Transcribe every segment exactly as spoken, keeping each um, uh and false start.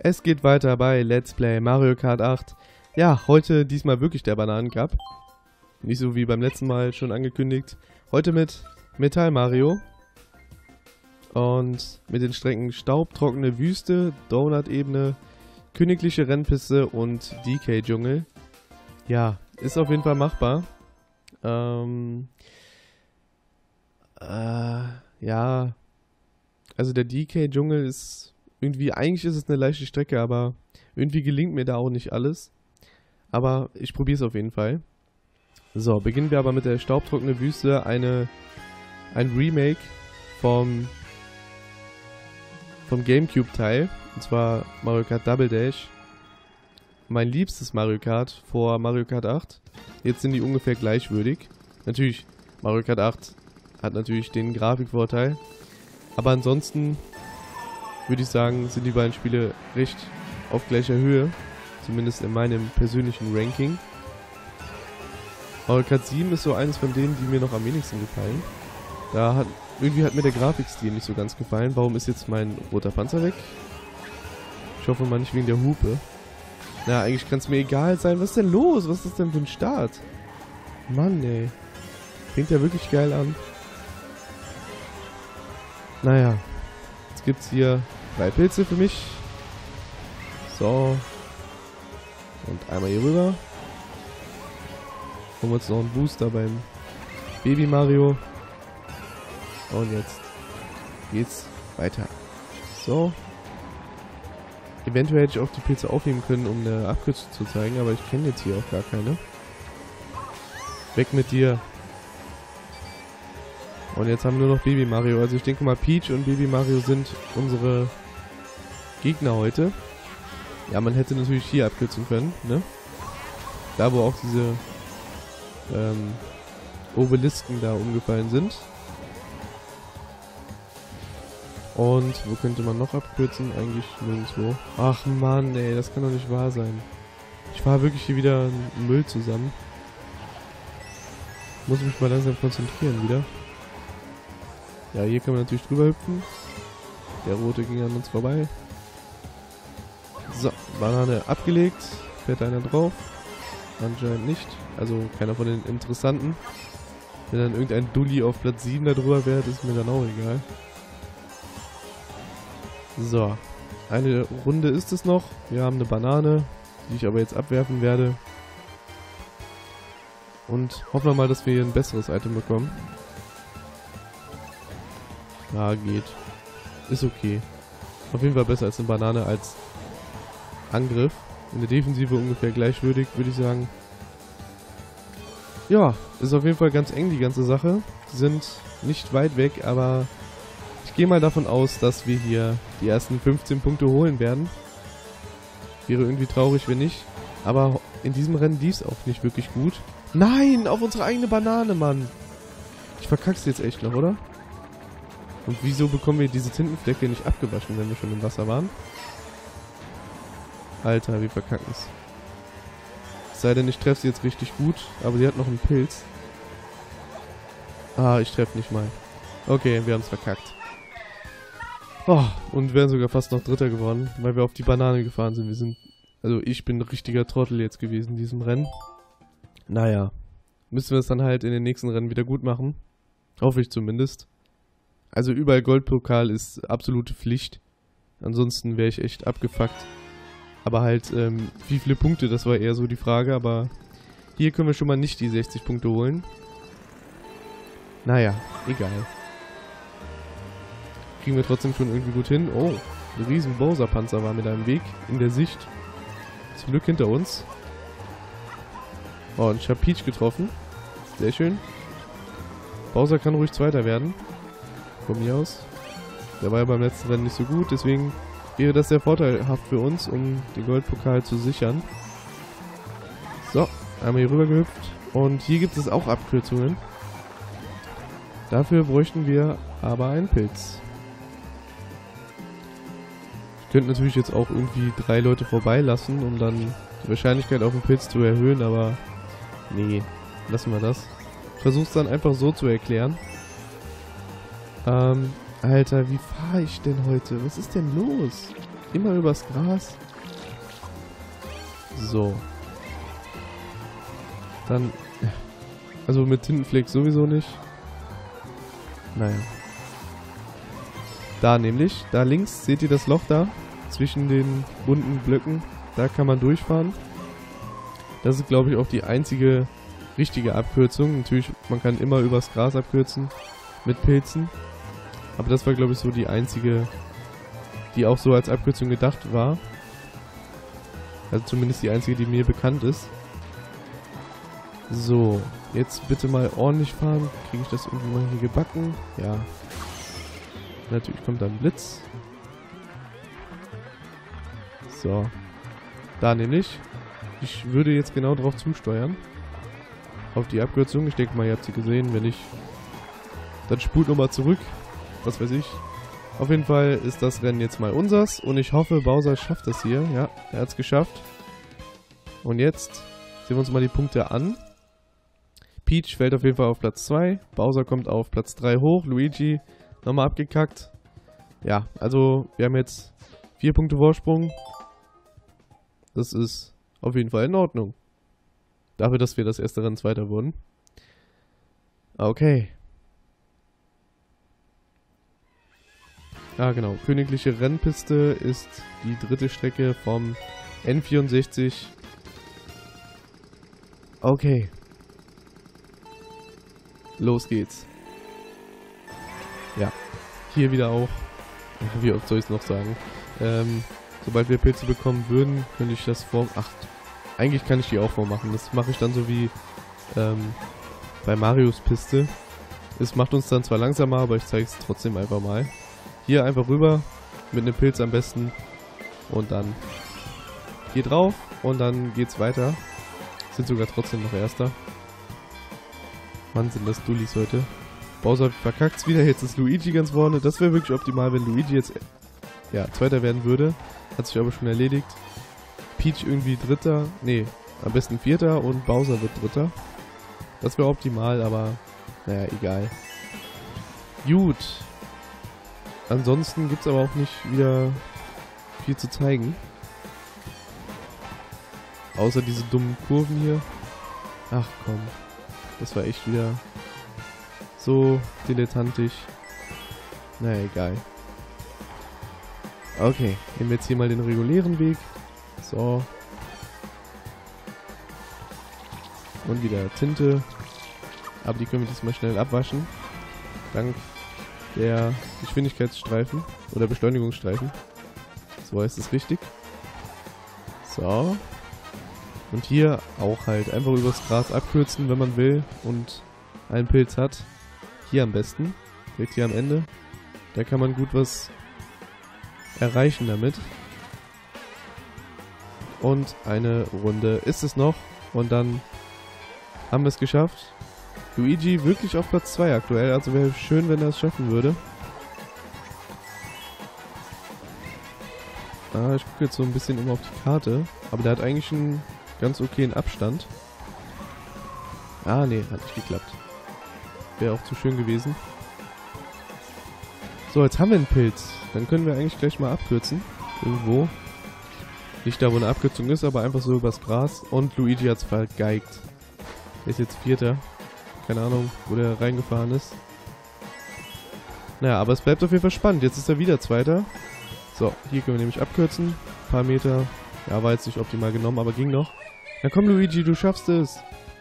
Es geht weiter bei Let's Play Mario Kart acht. Ja, heute diesmal wirklich der Bananen-Cup. Nicht so wie beim letzten Mal schon angekündigt. Heute mit Metall Mario. Und mit den Strecken Staubtrockene Wüste, Donut-Ebene, Königliche Rennpiste und D K-Dschungel. Ja, ist auf jeden Fall machbar. Ähm, äh, ja, also der D K-Dschungel ist irgendwie, eigentlich ist es eine leichte Strecke, aber irgendwie gelingt mir da auch nicht alles. Aber ich probiere es auf jeden Fall. So, beginnen wir aber mit der Staubtrockene Wüste, eine, ein Remake vom, vom Gamecube-Teil, und zwar Mario Kart Double Dash. Mein liebstes Mario Kart vor Mario Kart acht. Jetzt sind die ungefähr gleichwürdig. Natürlich, Mario Kart acht hat natürlich den Grafikvorteil, aber ansonsten würde ich sagen, sind die beiden Spiele recht auf gleicher Höhe, zumindest in meinem persönlichen Ranking. Mario Kart sieben ist so eines von denen, die mir noch am wenigsten gefallen. Da hat, irgendwie hat mir der Grafikstil nicht so ganz gefallen. Warum ist jetzt mein roter Panzer weg? Ich hoffe mal nicht wegen der Hupe. Na, eigentlich kann es mir egal sein. Was ist denn los? Was ist das denn für ein Start? Mann, ey. Fängt ja wirklich geil an. Naja. Jetzt gibt es hier drei Pilze für mich. So. Und einmal hier rüber. Holen wir uns noch einen Booster beim Baby Mario. Und jetzt geht's weiter. So. Eventuell hätte ich auch die Pilze aufnehmen können, um eine Abkürzung zu zeigen, aber ich kenne jetzt hier auch gar keine. Weg mit dir. Und jetzt haben wir nur noch Baby Mario. Also ich denke mal, Peach und Baby Mario sind unsere Gegner heute. Ja, man hätte natürlich hier abkürzen können, ne? Da, wo auch diese ähm, Obelisken da umgefallen sind. Und wo könnte man noch abkürzen? Eigentlich nirgendwo. Ach Mann, ey, das kann doch nicht wahr sein. Ich fahre wirklich hier wieder Müll zusammen. Muss mich mal langsam konzentrieren wieder. Ja, hier kann man natürlich drüber hüpfen. Der rote ging an uns vorbei. So, Banane abgelegt. Fährt einer drauf? Anscheinend nicht. Also keiner von den Interessanten. Wenn dann irgendein Dulli auf Platz sieben da drüber wäre, ist mir dann auch egal. So, eine Runde ist es noch. Wir haben eine Banane, die ich aber jetzt abwerfen werde. Und hoffen wir mal, dass wir hier ein besseres Item bekommen. Ja, geht. Ist okay. Auf jeden Fall besser als eine Banane als Angriff. In der Defensive ungefähr gleichwürdig, würde ich sagen. Ja, ist auf jeden Fall ganz eng, die ganze Sache. Die sind nicht weit weg, aber ich gehe mal davon aus, dass wir hier die ersten fünfzehn Punkte holen werden. Wäre irgendwie traurig, wenn nicht. Aber in diesem Rennen lief es auch nicht wirklich gut. Nein, auf unsere eigene Banane, Mann. Ich verkack's jetzt echt noch, oder? Und wieso bekommen wir diese Tintenflecke nicht abgewaschen, wenn wir schon im Wasser waren? Alter, wir verkacken es. Es sei denn, ich treffe sie jetzt richtig gut, aber sie hat noch einen Pilz. Ah, ich treffe nicht mal. Okay, wir haben es verkackt. Oh, und wären sogar fast noch Dritter geworden, weil wir auf die Banane gefahren sind. Wir sind, also ich bin ein richtiger Trottel jetzt gewesen in diesem Rennen. Naja, müssen wir es dann halt in den nächsten Rennen wieder gut machen. Hoffe ich zumindest. Also überall Goldpokal ist absolute Pflicht. Ansonsten wäre ich echt abgefuckt. Aber halt, ähm, wie viele Punkte, das war eher so die Frage. Aber hier können wir schon mal nicht die sechzig Punkte holen. Naja, egal. Kriegen wir trotzdem schon irgendwie gut hin. Oh, ein riesen Bowser-Panzer war mir da im Weg, in der Sicht. Zum Glück hinter uns. Oh, und ich habe Peach getroffen. Sehr schön. Bowser kann ruhig Zweiter werden. Von mir aus. Der war ja beim letzten Rennen nicht so gut, deswegen wäre das sehr vorteilhaft für uns, um den Goldpokal zu sichern. So, einmal hier rüber gehüpft. Und hier gibt es auch Abkürzungen. Dafür bräuchten wir aber einen Pilz. Ich könnte natürlich jetzt auch irgendwie drei Leute vorbeilassen, um dann die Wahrscheinlichkeit auf den Pilz zu erhöhen, aber nee, lassen wir das. Ich versuche es dann einfach so zu erklären. Ähm, Alter, wie fahre ich denn heute? Was ist denn los? immer übers Gras. So. Dann... Also mit Tintenfleck sowieso nicht. Naja. Da nämlich. Da links, seht ihr das Loch da? Zwischen den bunten Blöcken. Da kann man durchfahren. Das ist, glaube ich, auch die einzige richtige Abkürzung. Natürlich, man kann immer übers Gras abkürzen. Mit Pilzen. Aber das war, glaube ich, so die einzige, die auch so als Abkürzung gedacht war. Also zumindest die einzige, die mir bekannt ist. So, jetzt bitte mal ordentlich fahren. Kriege ich das irgendwie mal hier gebacken? Ja. Natürlich kommt dann Blitz. So. Da nämlich. Ich würde jetzt genau drauf zusteuern. Auf die Abkürzung. Ich denke mal, ihr habt sie gesehen. Wenn nicht, dann spult nochmal zurück. Was weiß ich. Auf jeden Fall ist das Rennen jetzt mal unsers. Und ich hoffe, Bowser schafft das hier. Ja, er hat es geschafft. Und jetzt sehen wir uns mal die Punkte an. Peach fällt auf jeden Fall auf Platz zwei. Bowser kommt auf Platz drei hoch. Luigi nochmal abgekackt. Ja, also wir haben jetzt vier Punkte Vorsprung. Das ist auf jeden Fall in Ordnung. Dafür, dass wir das erste Rennen Zweiter wurden. Okay. Ah, genau. Königliche Rennpiste ist die dritte Strecke vom N vierundsechzig. Okay. Los geht's. Ja. Hier wieder auch. Wie oft soll ich es noch sagen? Ähm, sobald wir Pilze bekommen würden, könnte ich das vor... Ach, eigentlich kann ich die auch vormachen. Das mache ich dann so wie ähm, bei Marios Piste. Es macht uns dann zwar langsamer, aber ich zeige es trotzdem einfach mal. Hier einfach rüber, mit einem Pilz am besten. Und dann hier drauf und dann geht's weiter. Sind sogar trotzdem noch Erster. Mann, sind das Dullis heute. Bowser verkackt's wieder, jetzt ist Luigi ganz vorne. Das wäre wirklich optimal, wenn Luigi jetzt ja, Zweiter werden würde. Hat sich aber schon erledigt. Peach irgendwie Dritter. Nee, am besten Vierter und Bowser wird Dritter. Das wäre optimal, aber naja, egal. Gut. Ansonsten gibt es aber auch nicht wieder viel zu zeigen. Außer diese dummen Kurven hier. Ach komm. Das war echt wieder so dilettantisch. Naja, egal. Okay, nehmen wir jetzt hier mal den regulären Weg. So. Und wieder Tinte. Aber die können wir diesmal schnell abwaschen. Dank der Geschwindigkeitsstreifen. Oder Beschleunigungsstreifen. So heißt es richtig. So. Und hier auch halt einfach übers Gras abkürzen, wenn man will. Und einen Pilz hat. Hier am besten. Direkt hier am Ende. Da kann man gut was erreichen damit. Und eine Runde ist es noch. Und dann haben wir es geschafft. Luigi wirklich auf Platz zwei aktuell. Also wäre schön, wenn er es schaffen würde. Ah, ich gucke jetzt so ein bisschen immer auf die Karte. Aber der hat eigentlich einen ganz okayen Abstand. Ah, nee, hat nicht geklappt. Wäre auch zu schön gewesen. So, jetzt haben wir einen Pilz. Dann können wir eigentlich gleich mal abkürzen. Irgendwo. Nicht da, wo eine Abkürzung ist, aber einfach so übers Gras. Und Luigi hat es vergeigt. Der ist jetzt Vierter. Keine Ahnung, wo der reingefahren ist. Naja, aber es bleibt auf jeden Fall spannend. Jetzt ist er wieder Zweiter. So, hier können wir nämlich abkürzen. Ein paar Meter. Ja, war jetzt nicht optimal genommen, aber ging noch. Na komm, Luigi, du schaffst es.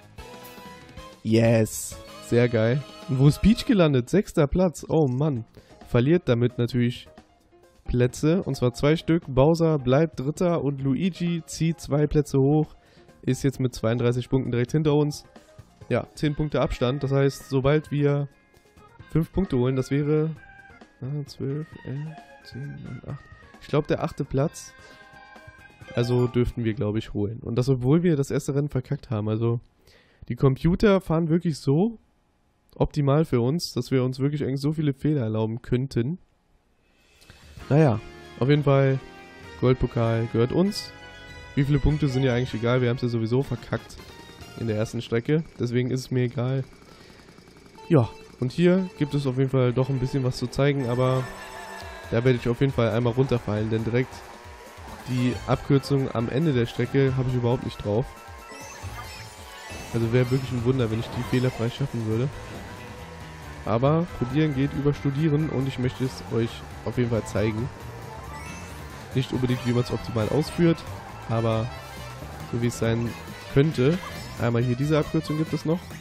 Yes. Sehr geil. Und wo ist Peach gelandet? Sechster Platz. Oh Mann. Verliert damit natürlich Plätze. Und zwar zwei Stück. Bowser bleibt Dritter und Luigi zieht zwei Plätze hoch. Ist jetzt mit zweiunddreißig Punkten direkt hinter uns. Ja, zehn Punkte Abstand. Das heißt, sobald wir fünf Punkte holen, das wäre ah, zwölf, elf, zehn, neun, acht. Ich glaube, der achte Platz. Also dürften wir, glaube ich, holen. Und das, obwohl wir das erste Rennen verkackt haben. Also die Computer fahren wirklich so optimal für uns, dass wir uns wirklich eigentlich so viele Fehler erlauben könnten. Naja, auf jeden Fall, Goldpokal gehört uns. Wie viele Punkte sind ja eigentlich egal, wir haben es ja sowieso verkackt in der ersten Strecke. Deswegen ist es mir egal. Ja, und hier gibt es auf jeden Fall doch ein bisschen was zu zeigen, aber da werde ich auf jeden Fall einmal runterfallen, denn direkt Die Abkürzung am Ende der Strecke habe ich überhaupt nicht drauf. Also wäre wirklich ein Wunder, wenn ich die fehlerfrei schaffen würde. Aber probieren geht über studieren und ich möchte es euch auf jeden Fall zeigen. Nicht unbedingt, wie man es optimal ausführt, aber so wie es sein könnte. Einmal hier diese Abkürzung gibt es noch.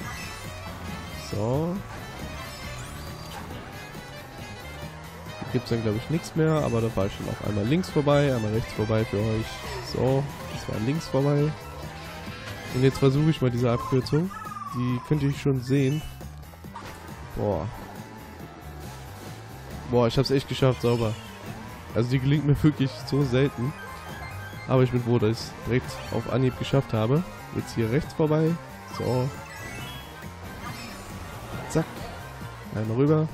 So. Hier gibt es dann glaube ich nichts mehr, aber da war ich schon auch einmal links vorbei, einmal rechts vorbei für euch. So, das war links vorbei. Und jetzt versuche ich mal diese Abkürzung. Die könnt ihr schon sehen. Boah. Boah, ich hab's echt geschafft, sauber. Also die gelingt mir wirklich so selten. Aber ich bin froh, dass ich es direkt auf Anhieb geschafft habe. Jetzt hier rechts vorbei. So. Zack. Einmal rüber.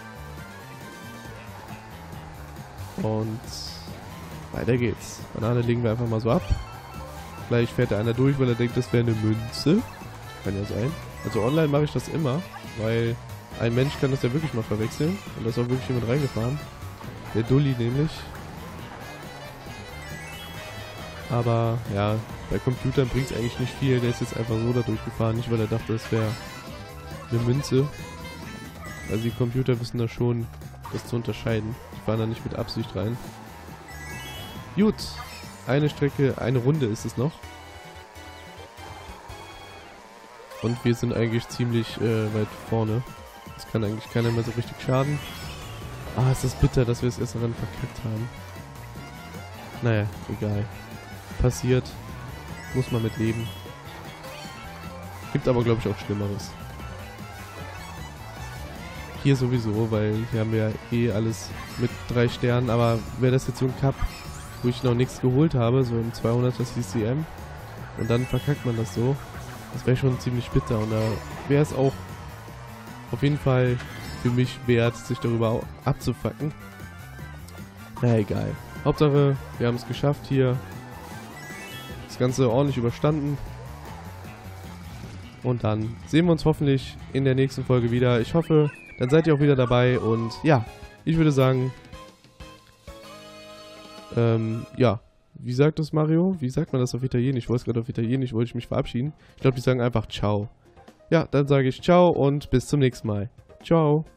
Und weiter geht's. Banane legen wir einfach mal so ab. Gleich fährt da einer durch, weil er denkt, das wäre eine Münze. Kann ja sein. Also online mache ich das immer, weil ein Mensch kann das ja wirklich mal verwechseln. Und da ist auch wirklich jemand reingefahren. Der Dulli nämlich. Aber ja, bei Computern bringt es eigentlich nicht viel. Der ist jetzt einfach so da durchgefahren. Nicht, weil er dachte, das wäre eine Münze. Also die Computer wissen da schon, das zu unterscheiden. Die fahren da nicht mit Absicht rein. Gut. Eine Strecke, eine Runde ist es noch. Und wir sind eigentlich ziemlich äh, weit vorne. Das kann eigentlich keiner mehr so richtig schaden. Ah, ist das bitter, dass wir es erst daran verkackt haben. Naja, egal. Passiert. Muss man mit leben. Gibt aber, glaube ich, auch Schlimmeres. Hier sowieso, weil hier haben wir ja eh alles mit drei Sternen. Aber wäre das jetzt so ein Cup, wo ich noch nichts geholt habe, so im zweihunderter C C M, und dann verkackt man das so, das wäre schon ziemlich bitter. Und da wäre es auch auf jeden Fall für mich wert, sich darüber abzufacken. Na egal. Hauptsache, wir haben es geschafft hier. Das Ganze ordentlich überstanden. Und dann sehen wir uns hoffentlich in der nächsten Folge wieder. Ich hoffe, dann seid ihr auch wieder dabei. Und ja, ich würde sagen, ähm, ja, wie sagt das Mario? Wie sagt man das auf Italienisch? Ich wollte es gerade auf Italienisch, wollte ich mich verabschieden. Ich glaube, die sagen einfach Ciao. Ja, dann sage ich Ciao und bis zum nächsten Mal. Ciao.